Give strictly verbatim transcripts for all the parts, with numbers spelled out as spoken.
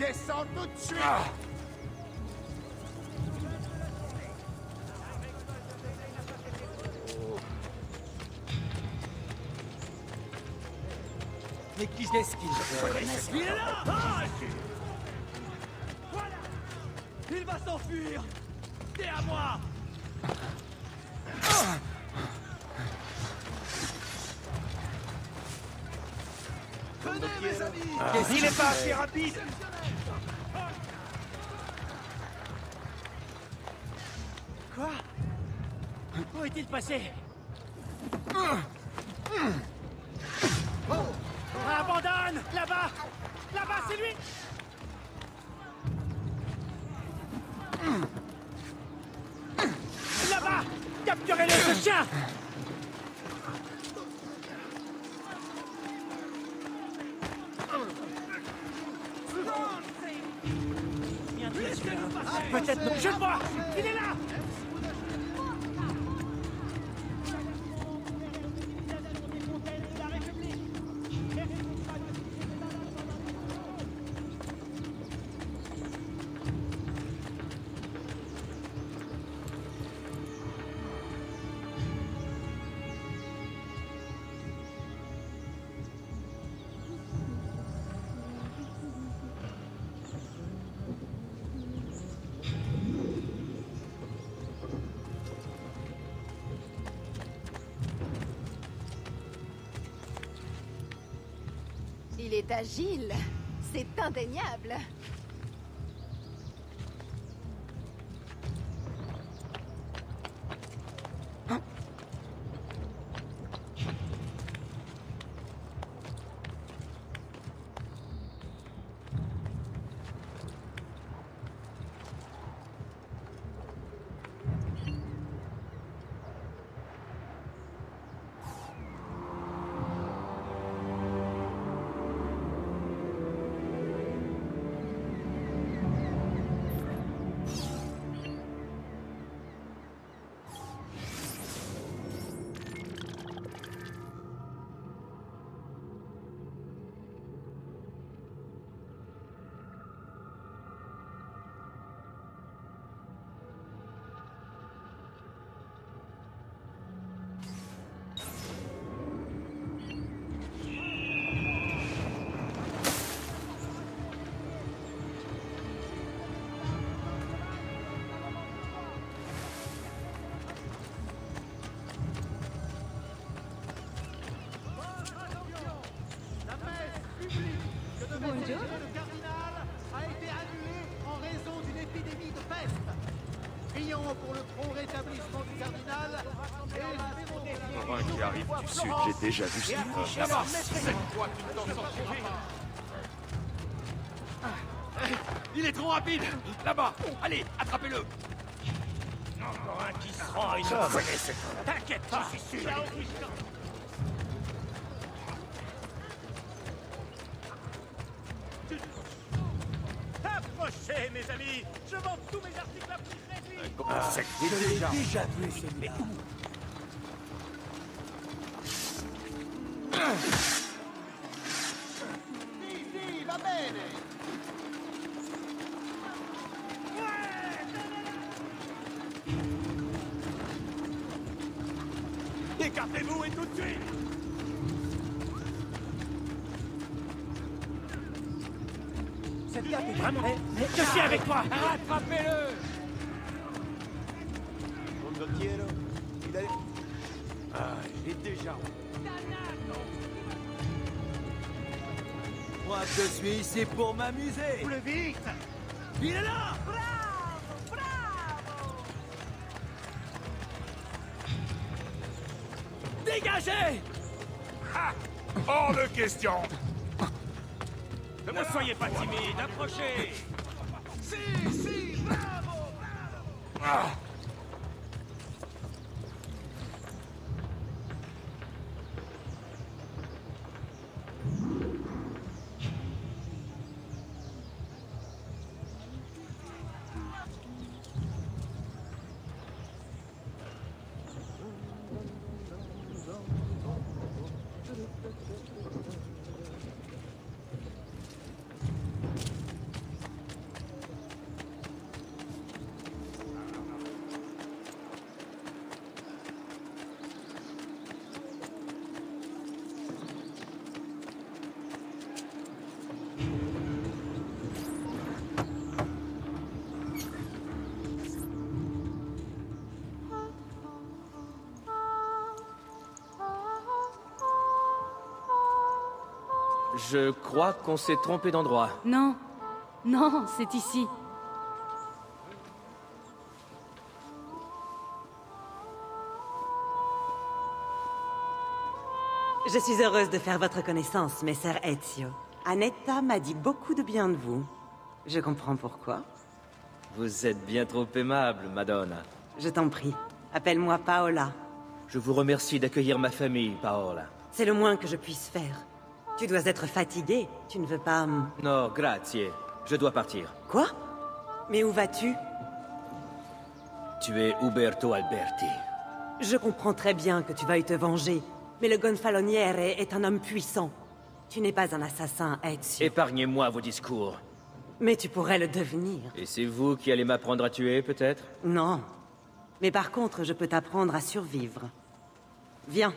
Descends tout de suite. Ah. Mais qui est-ce qu'il connaisse? Il est là! Ah, voilà! Il va s'enfuir! T'es à moi! Venez, mes amis! Ah. Il est pas assez rapide! Quoi? Où est-il passé? Abandonne! Là-bas! Là-bas, c'est lui! Là-bas! Capturez-le, ce chien! Peut-être non. Je le vois! Il est là! Il est agile, c'est indéniable. Le cardinal a été annulé en raison d'une épidémie de peste. Prions pour le prompt rétablissement du cardinal et espérons que Pour un qui arrive du sud, j'ai déjà vu ce qu'il peut. Là-bas, cette fois, tu ne t'en sortiras pas. Il est trop rapide. Là-bas. Allez, attrapez-le. Encore un qui se rend à une... T'inquiète pas, je suis sûr. Approchez, mes amis. Je vends tous mes articles à prix réduit. Ah, c'est Je l'ai déjà vu, celui-là. Sì, sì, va bene! Écartez-vous et tout de suite. Cette carte est vraiment... Je suis avec toi. Rattrapez-le. Condottiero, il a... Ah, il est déjà... Moi, je suis ici pour m'amuser. Plus vite! Il est là. Dégagez! Ah, hors de question. Ne soyez pas timide, approchez! Si, si, bravo, bravo! Ah. Je crois qu'on s'est trompé d'endroit. Non. Non, c'est ici. Je suis heureuse de faire votre connaissance, Messer Ezio. Annetta m'a dit beaucoup de bien de vous. Je comprends pourquoi. Vous êtes bien trop aimable, Madonna. Je t'en prie. Appelle-moi Paola. Je vous remercie d'accueillir ma famille, Paola. C'est le moins que je puisse faire. Tu dois être fatigué. Tu ne veux pas... Non, grazie. Je dois partir. Quoi? Mais où vas-tu? Tu es Uberto Alberti. Je comprends très bien que tu veuilles te venger, mais le Gonfaloniere est un homme puissant. Tu n'es pas un assassin, Ezio. Épargnez-moi vos discours. Mais tu pourrais le devenir. Et c'est vous qui allez m'apprendre à tuer, peut-être? Non. Mais par contre, je peux t'apprendre à survivre. Viens.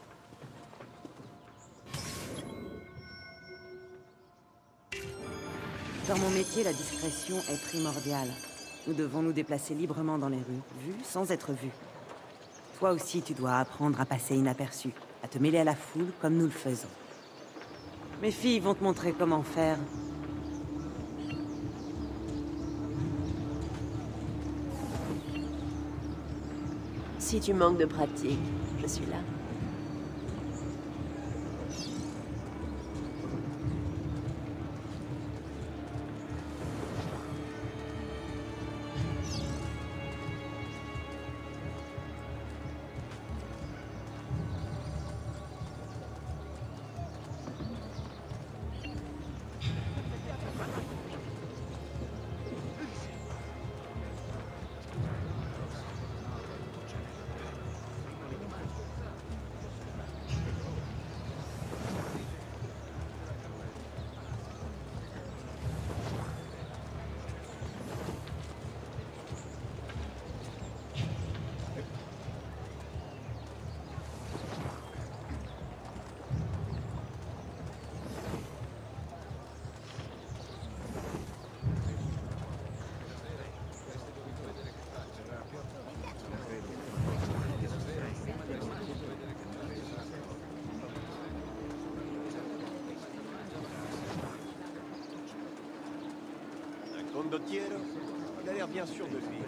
Dans mon métier, la discrétion est primordiale. Nous devons nous déplacer librement dans les rues, vus sans être vus. Toi aussi, tu dois apprendre à passer inaperçu, à te mêler à la foule comme nous le faisons. Mes filles vont te montrer comment faire. Si tu manques de pratique, je suis là. Condottiero, il a l'air bien sûr de lui.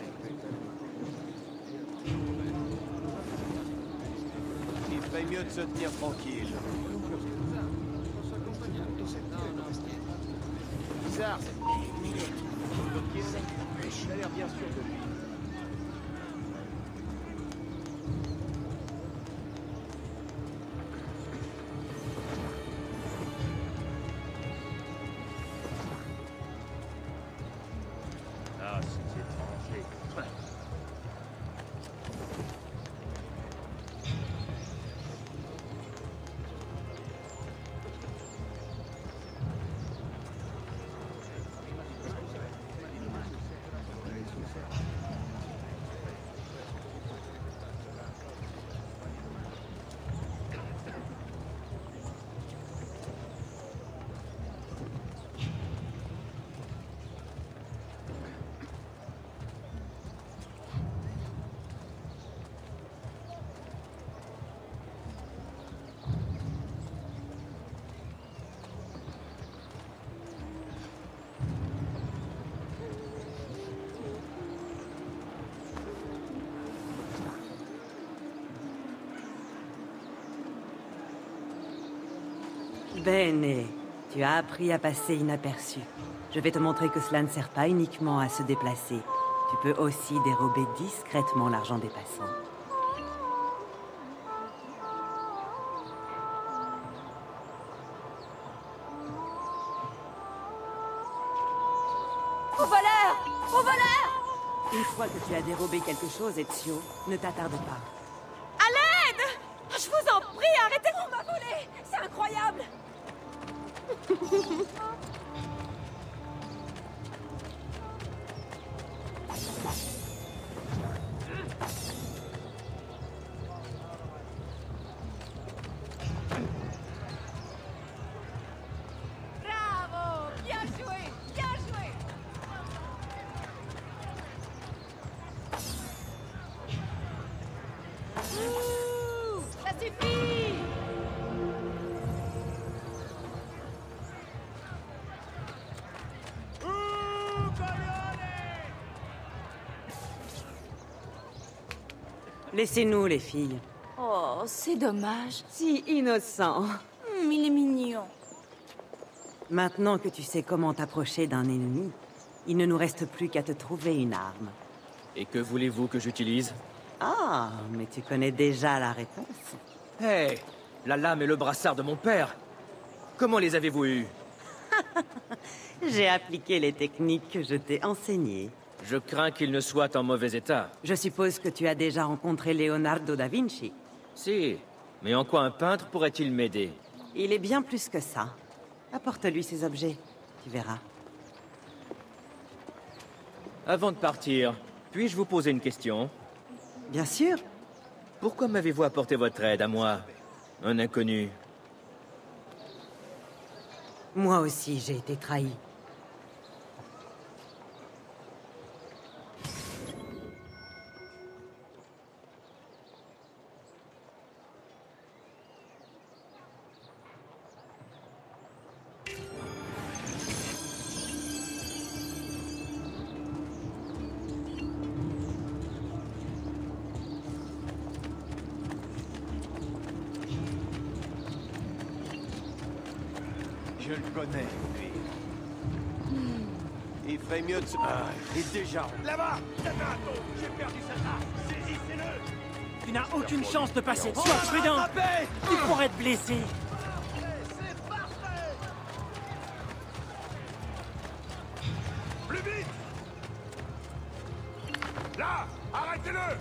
Il ferait mieux de se tenir tranquille. Bizarre, cette Condottiero, il a l'air bien sûr de lui. Bene, tu as appris à passer inaperçu. Je vais te montrer que cela ne sert pas uniquement à se déplacer. Tu peux aussi dérober discrètement l'argent des passants. Au voleur! Au voleur! Une fois que tu as dérobé quelque chose, Ezio, ne t'attarde pas. À l'aide! Je vous en prie, arrêtez, on m'a volé! C'est incroyable! Bravo! Bien joué! Bien joué! Ouh, ça suffit! Laissez-nous, les filles. Oh, c'est dommage. Si innocent. Hum, il est mignon. Maintenant que tu sais comment t'approcher d'un ennemi, il ne nous reste plus qu'à te trouver une arme. Et que voulez-vous que j'utilise? Ah, mais tu connais déjà la réponse. Hé, hey, la lame et le brassard de mon père. Comment les avez-vous eus? J'ai appliqué les techniques que je t'ai enseignées. Je crains qu'il ne soit en mauvais état. Je suppose que tu as déjà rencontré Leonardo da Vinci. Si, mais en quoi un peintre pourrait-il m'aider? Il est bien plus que ça. Apporte-lui ces objets, tu verras. Avant de partir, puis-je vous poser une question? Bien sûr. Pourquoi m'avez-vous apporté votre aide à moi, un inconnu? Moi aussi, j'ai été trahi. Je le connais, lui. Il ferait mieux de se... Ah, il est déjà... Là-bas! Là-bas! J'ai perdu cette arme! Saisissez-le! Tu n'as aucune chance de passer. Sois prudent. Tu pourrais te blesser. Plus vite! Là! Arrêtez-le!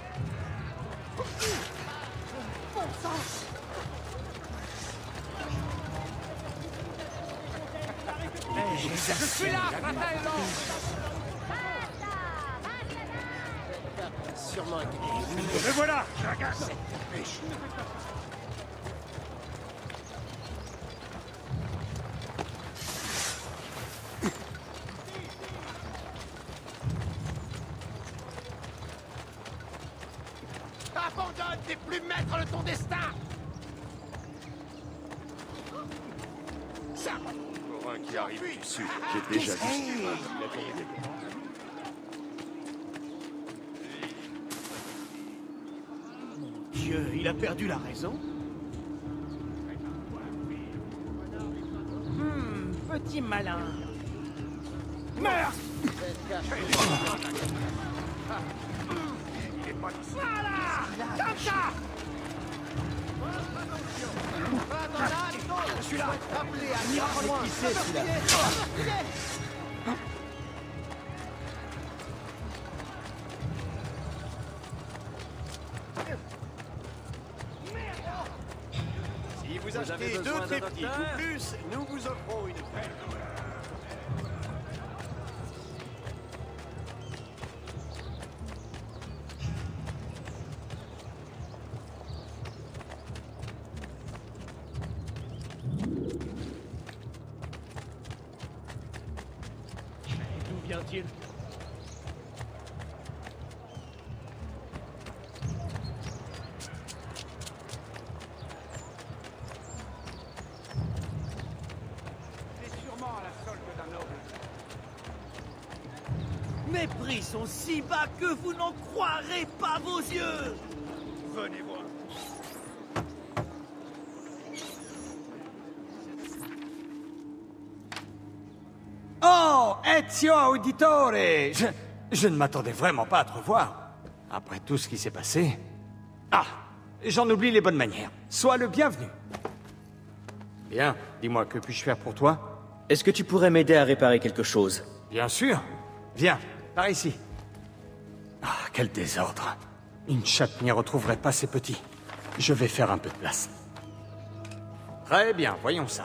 Bon sang. Je suis là! Sûrement. Me voilà! J'agace! Abandonne, t'es plus maître de ton destin. Ça. Encore un qui arrive du sud. J'ai déjà vu ce Dieu, il a perdu la raison. Hmm, petit malin. Merde! Voilà. Comme ça. Je suis là. Appelez à mira pas loin. Qui c'est celui-là? Si vous achetez deux trépieds ou plus, nous vous offrons une paire. D'où vient-il? C'est sûrement à la solde d'un noble. Mes prix sont si bas que vous n'en croirez pas vos yeux. Venez voir. Oh, Ezio Auditore! Je, je ne m'attendais vraiment pas à te revoir. Après tout ce qui s'est passé... Ah, j'en oublie les bonnes manières. Sois le bienvenu. Bien, dis-moi, que puis-je faire pour toi? Est-ce que tu pourrais m'aider à réparer quelque chose? Bien sûr. Viens, par ici. Ah, quel désordre. Une chatte n'y retrouverait pas ses petits. Je vais faire un peu de place. Très bien, voyons ça.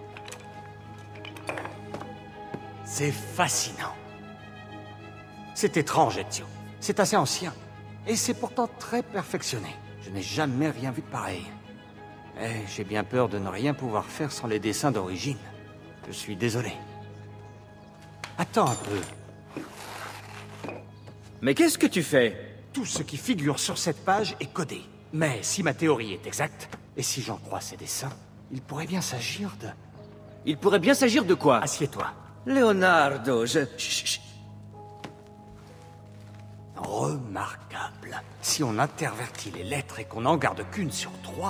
C'est fascinant. C'est étrange, Ezio. C'est assez ancien. Et c'est pourtant très perfectionné. Je n'ai jamais rien vu de pareil. Eh, j'ai bien peur de ne rien pouvoir faire sans les dessins d'origine. Je suis désolé. Attends un peu. Mais qu'est-ce que tu fais? Tout ce qui figure sur cette page est codé. Mais si ma théorie est exacte, et si j'en crois ces dessins, il pourrait bien s'agir de... Il pourrait bien s'agir de quoi? Assieds-toi. Leonardo, je... Chut, chut. Remarquable. Si on intervertit les lettres et qu'on n'en garde qu'une sur trois...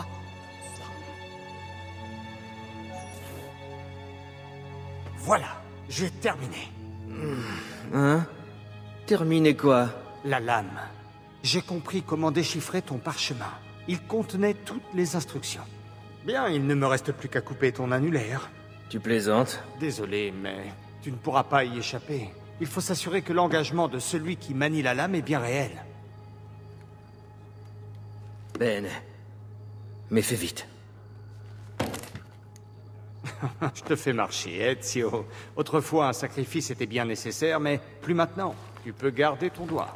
Voilà, j'ai terminé. Hein? Terminé quoi? La lame. J'ai compris comment déchiffrer ton parchemin. Il contenait toutes les instructions. Bien, il ne me reste plus qu'à couper ton annulaire. Tu plaisantes? Désolé, mais tu ne pourras pas y échapper. Il faut s'assurer que l'engagement de celui qui manie la lame est bien réel. Ben, mais fais vite. Je te fais marcher, Ezio. Autrefois, un sacrifice était bien nécessaire, mais plus maintenant. Tu peux garder ton doigt.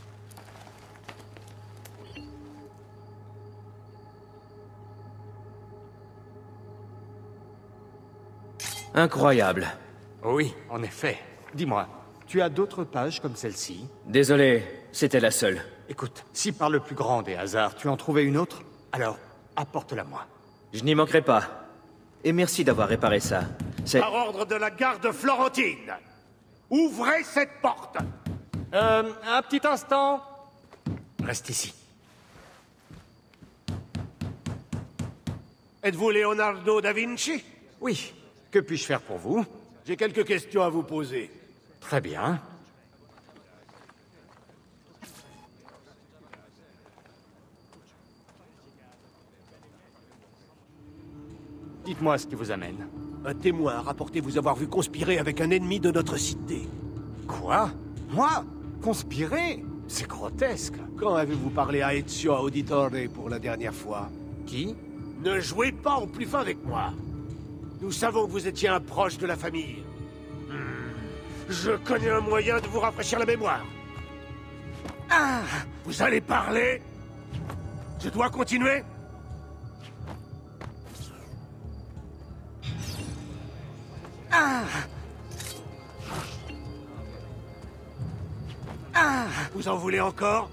Incroyable. Oui, en effet. Dis-moi, tu as d'autres pages comme celle-ci? Désolé, c'était la seule. Écoute, si par le plus grand des hasards, tu en trouvais une autre, alors apporte-la-moi. Je n'y manquerai pas. Et merci d'avoir réparé ça. C'est... Par ordre de la garde florentine, ouvrez cette porte! Euh, un petit instant. Reste ici. Êtes-vous Leonardo da Vinci? Oui. Que puis-je faire pour vous? J'ai quelques questions à vous poser. Très bien. Dites-moi ce qui vous amène. Un témoin a rapporté vous avoir vu conspirer avec un ennemi de notre cité. Quoi? Moi? Conspirer? C'est grotesque. Quand avez-vous parlé à Ezio Auditore pour la dernière fois? Qui? Ne jouez pas au plus fin avec moi. Nous savons que vous étiez un proche de la famille. Hmm. Je connais un moyen de vous rafraîchir la mémoire. Ah! Vous allez parler? Je dois continuer? Ah! Ah! Vous en voulez encore?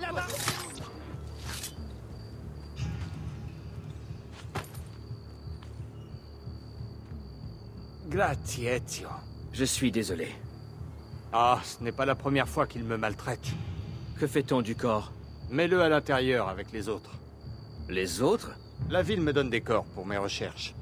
Grazie, Ezio. Je suis désolé. Ah, ce n'est pas la première fois qu'il me maltraite. Que fait-on du corps? Mets-le à l'intérieur avec les autres. Les autres? La ville me donne des corps pour mes recherches.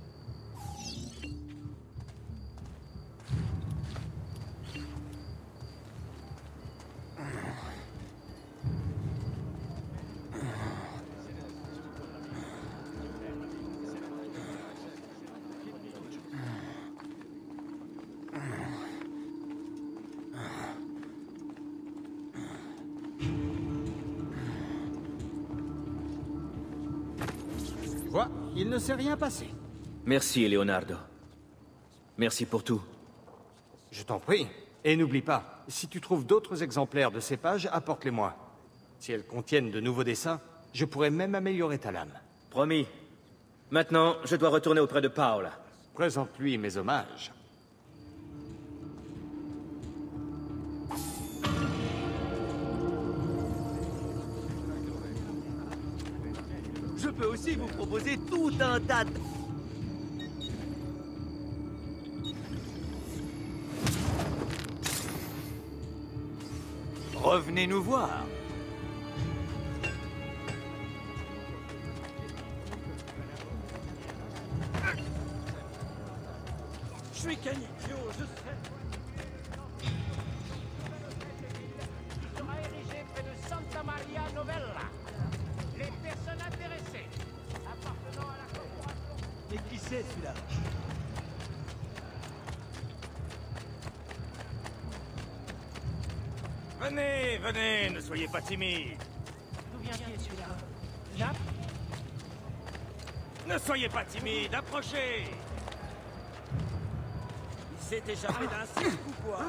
Quoi? Il ne s'est rien passé. Merci, Leonardo. Merci pour tout. Je t'en prie. Et n'oublie pas, si tu trouves d'autres exemplaires de ces pages, apporte-les-moi. Si elles contiennent de nouveaux dessins, je pourrais même améliorer ta lame. Promis. Maintenant, je dois retourner auprès de Paola. Présente-lui mes hommages. Je peux aussi vous proposer tout un tas de... Revenez nous voir. Je suis qu'un idiot, je sais. Il sera érigé près de Santa Maria Novella. Les personnes intéressées appartenant à la corporation... Et qui c'est celui-là? Venez, venez, ne soyez pas timide. D'où vient-il celui-là? Là. Ne soyez pas timide, approchez. Il s'est échappé d'un cirque ou quoi?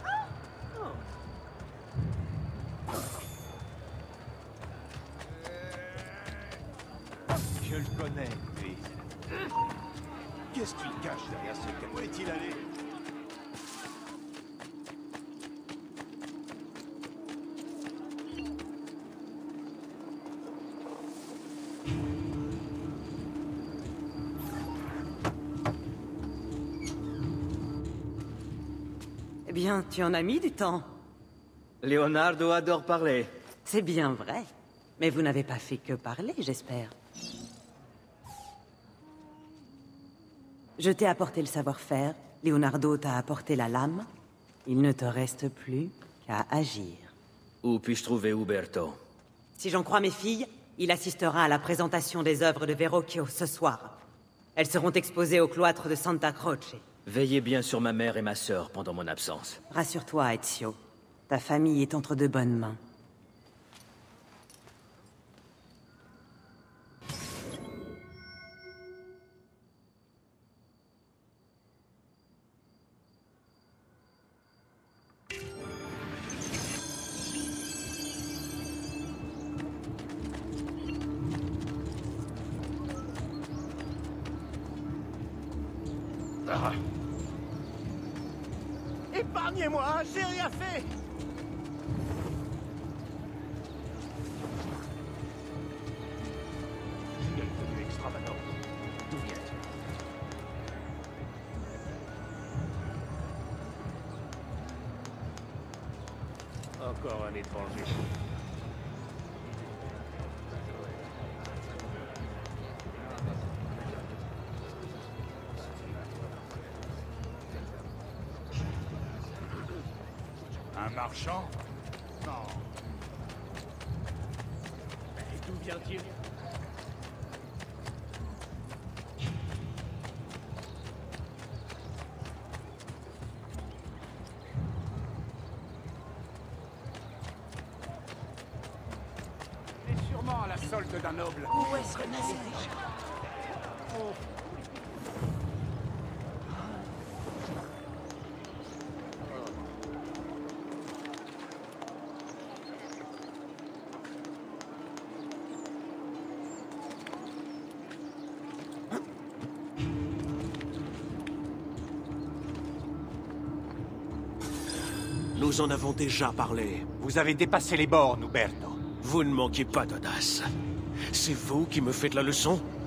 Je le connais, lui. Qu'est-ce qu'il cache derrière ce cas? Où est-il allé? Eh bien, tu en as mis du temps. Leonardo adore parler. C'est bien vrai. Mais vous n'avez pas fait que parler, j'espère. Je t'ai apporté le savoir-faire, Leonardo t'a apporté la lame. Il ne te reste plus qu'à agir. Où puis-je trouver Uberto? Si j'en crois mes filles, il assistera à la présentation des œuvres de Verrocchio ce soir. Elles seront exposées au cloître de Santa Croce. Veillez bien sur ma mère et ma sœur pendant mon absence. Rassure-toi, Ezio. Ta famille est entre de bonnes mains. Ah. Épargnez-moi, j'ai rien fait. Quelle tenue extravagante. D'où vient-il? Encore un étranger. Un marchand? Non. Et d'où vient-il? Il est sûrement à la solde d'un noble. Où est-ce que Nazir? Oh. Nous en avons déjà parlé. Vous avez dépassé les bornes, Uberto. Vous ne manquez pas d'audace. C'est vous qui me faites la leçon?